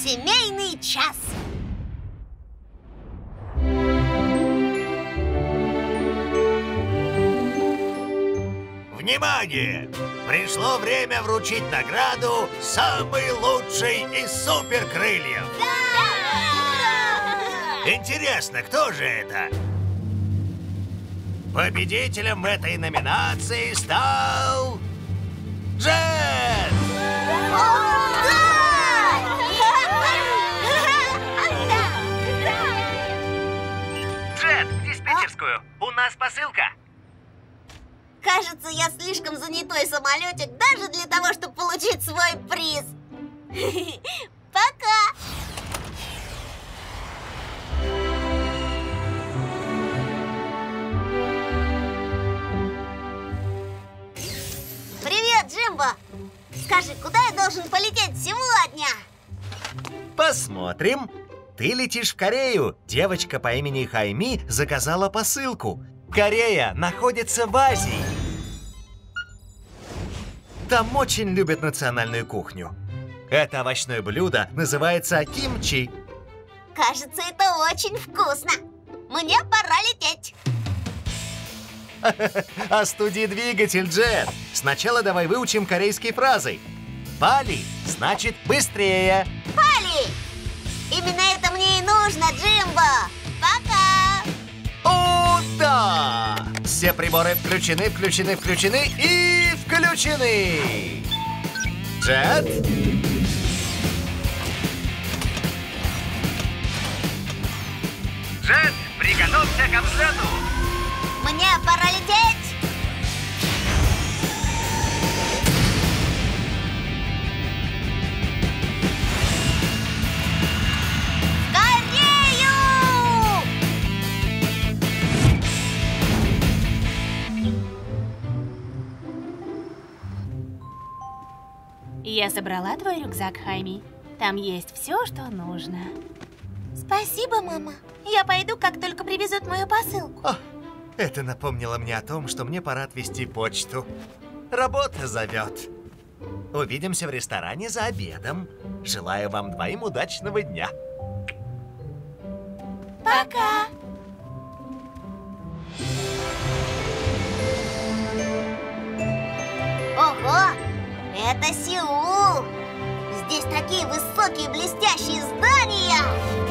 Семейный час. Внимание! Пришло время вручить награду «Самый лучший из суперкрыльев». Да! Интересно, кто же это? Победителем в этой номинации стал... Джет! Джет, в диспетчерскую. У нас посылка. Кажется, я слишком занятой самолетик даже для того, чтобы получить свой приз. Пока! Привет, Джимбо! Скажи, куда я должен полететь сегодня? Посмотрим. Ты летишь в Корею. Девочка по имени Хайми заказала посылку. Корея находится в Азии. Там очень любят национальную кухню. Это овощное блюдо называется кимчи. Кажется, это очень вкусно. Мне пора лететь. Остуди двигатель, Джет. Сначала давай выучим корейские фразы. Пали значит быстрее. Пали! Именно это мне и нужно, Джимбо. Пока! О, да! Все приборы включены и включены! Джет! Джет, приготовься к взлету. Мне пора лететь! В Корею! Я собрала твой рюкзак, Хайми. Там есть все, что нужно. Спасибо, мама. Я пойду, как только привезут мою посылку. О, это напомнило мне о том, что мне пора отвезти почту. Работа зовет. Увидимся в ресторане за обедом. Желаю вам двоим удачного дня. Пока! Ого! Это Сеул! Здесь такие высокие блестящие здания!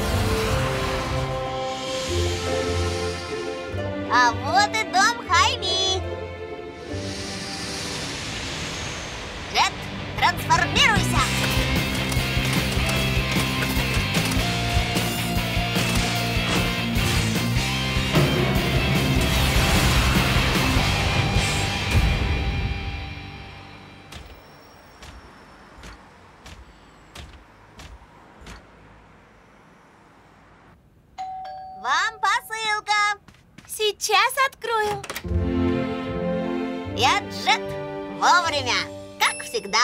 А вот и дом Хайми! Джет, трансформируйся! Вам посылка! Сейчас открою. Я Джет. Вовремя, как всегда.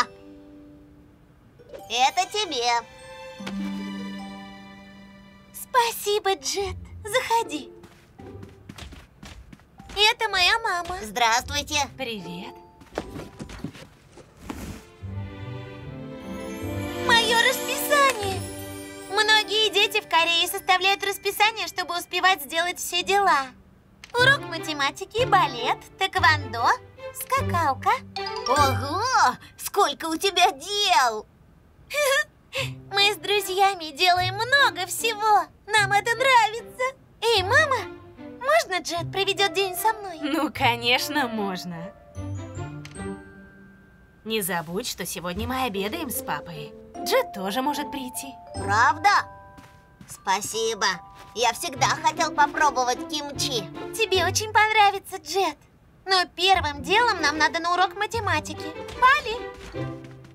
Это тебе. Спасибо, Джет. Заходи. Это моя мама. Здравствуйте. Привет. Мое расписание. Многие дети в Корее составляют расписание, чтобы успевать сделать все дела. Урок математики, балет, тэквондо, скакалка. Ого! Сколько у тебя дел! Мы с друзьями делаем много всего. Нам это нравится. Эй, мама, можно Джет проведет день со мной? Ну, конечно, можно. Не забудь, что сегодня мы обедаем с папой. Джет тоже может прийти. Правда? Спасибо. Я всегда хотел попробовать кимчи. Тебе очень понравится, Джет. Но первым делом нам надо на урок математики. Пали!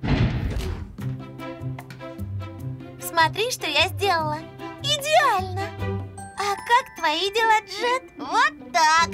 Смотри, что я сделала. Идеально! А как твои дела, Джет? Вот так!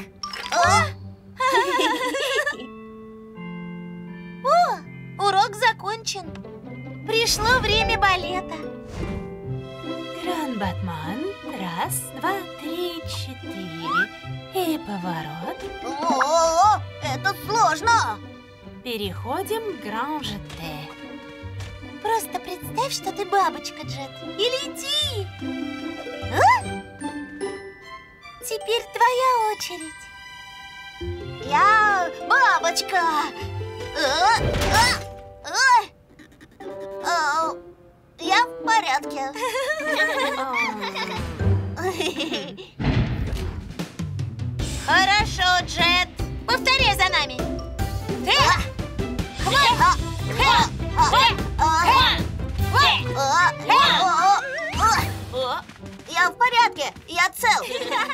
О, урок закончен. Пришло время балета. Гран-батман. Раз, два, три, четыре. И поворот. О, это сложно. Переходим к гран-жете. Просто представь Представь, что ты бабочка, Джет, и лети. А? Теперь твоя очередь. Я бабочка. Я в порядке. Хорошо, Джет. Повторяй за нами. Я в порядке, я цел.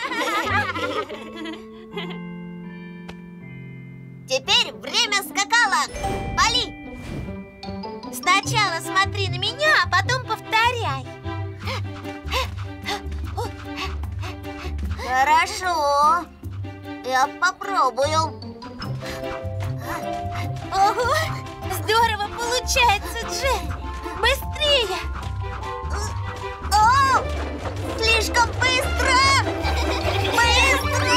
Теперь время скакалок. Вали. Сначала смотри на меня, а потом повторяй. Хорошо. Я попробую. Ого, здорово получается, Джет. Быстрее. О, слишком быстро. Быстро.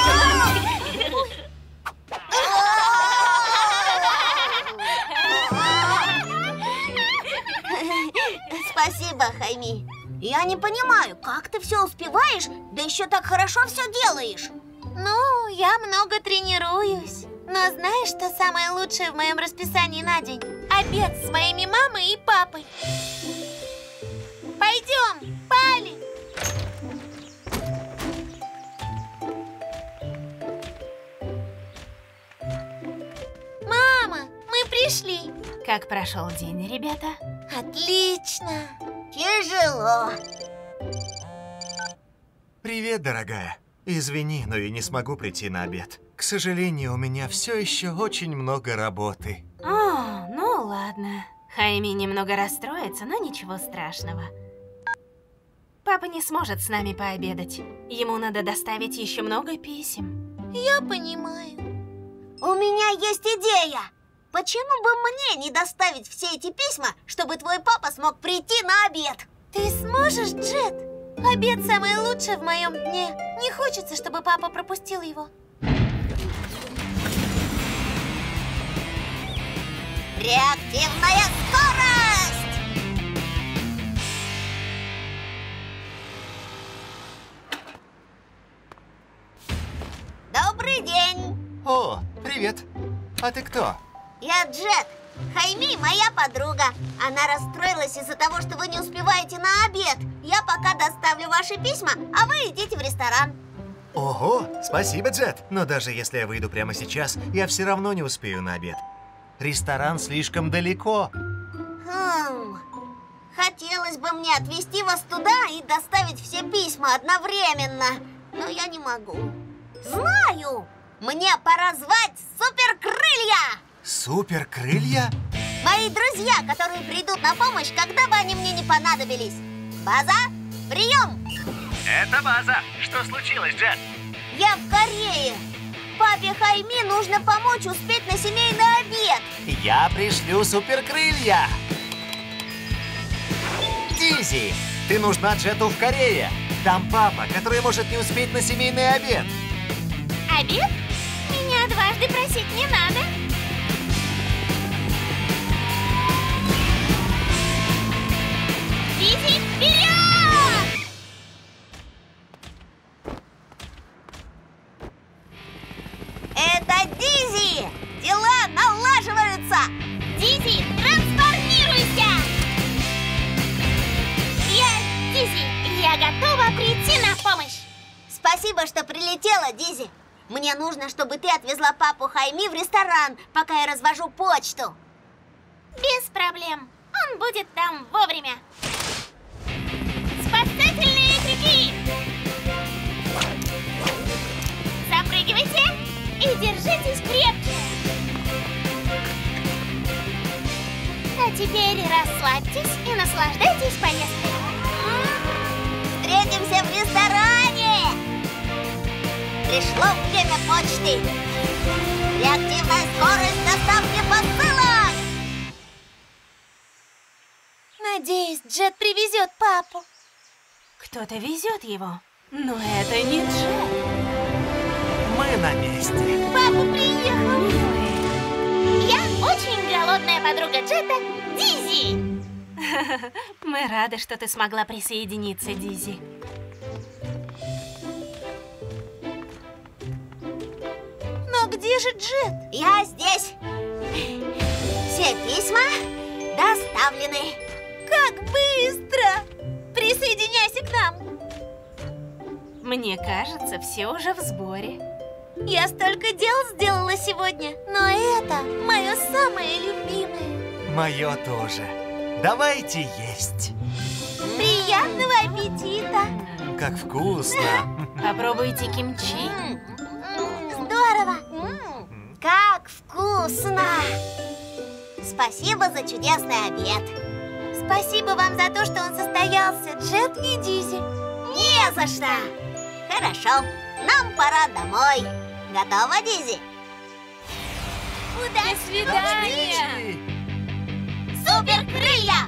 Спасибо, Хайми. Я не понимаю, как ты все успеваешь, да еще так хорошо все делаешь. Ну, я много тренируюсь. Но знаешь, что самое лучшее в моем расписании на день? Обед с моими мамой и папой. Пойдем, Пали. Мама, мы пришли. Как прошел день, ребята? Отлично. Тяжело. Привет, дорогая. Извини, но я не смогу прийти на обед. К сожалению, у меня все еще очень много работы. О, ну ладно. Хайми немного расстроится, но ничего страшного. Папа не сможет с нами пообедать. Ему надо доставить еще много писем. Я понимаю. У меня есть идея. Почему бы мне не доставить все эти письма, чтобы твой папа смог прийти на обед? Ты сможешь, Джет? Обед самое лучшее в моем дне. Не хочется, чтобы папа пропустил его. Реактивная скорость! Добрый день! О, привет. А ты кто? Я Джет. Хайми моя подруга. Она расстроилась из-за того, что вы не успеваете на обед. Я пока доставлю ваши письма, а вы идите в ресторан. Ого, спасибо, Джет. Но даже если я выйду прямо сейчас, я все равно не успею на обед. Ресторан слишком далеко. Хотелось бы мне отвезти вас туда и доставить все письма одновременно. Но я не могу. Знаю! Мне пора звать суперкрылья! Суперкрылья? Мои друзья, которые придут на помощь, когда бы они мне не понадобились. База, прием! Это База. Что случилось, Джет? Я в Корее. Папе Хайми нужно помочь успеть на семейный обед. Я пришлю суперкрылья. Дизи, ты нужна Джету в Корее. Там папа, который может не успеть на семейный обед. Обед? Меня дважды просить не надо. Дизи, вперед! Это Дизи! Дела налаживаются! Дизи, трансформируйся! Я Дизи, я готова прийти на помощь. Спасибо, что прилетела, Дизи. Мне нужно, чтобы ты отвезла папу Хайми в ресторан, пока я развожу почту. Без проблем. Он будет там вовремя. Спасательные крюки! Запрыгивайте и держитесь крепче. А теперь расслабьтесь и наслаждайтесь поездкой. Встретимся в ресторане! Пришло время почты. Реактивная скорость доставки посылок! Надеюсь, Джет привезет папу. Кто-то везет его, но это не Джет. Мы на месте. Папа приехал. Я очень голодная подруга Джета, Дизи. Мы рады, что ты смогла присоединиться, Дизи. Но где же Джет? Я здесь. Все письма доставлены. Как быстро! Присоединяйся к нам. Мне кажется, все уже в сборе. Я столько дел сделала сегодня, но это мое самое любимое. Мое тоже. Давайте есть. Приятного аппетита! Как вкусно. Попробуйте кимчи. Здорово! Как вкусно! Спасибо за чудесный обед. Спасибо вам за то, что он состоялся, Джет и Дизи. Не за что! Хорошо, нам пора домой. Готова, Дизи? Удачи! До свидания! Супер крылья!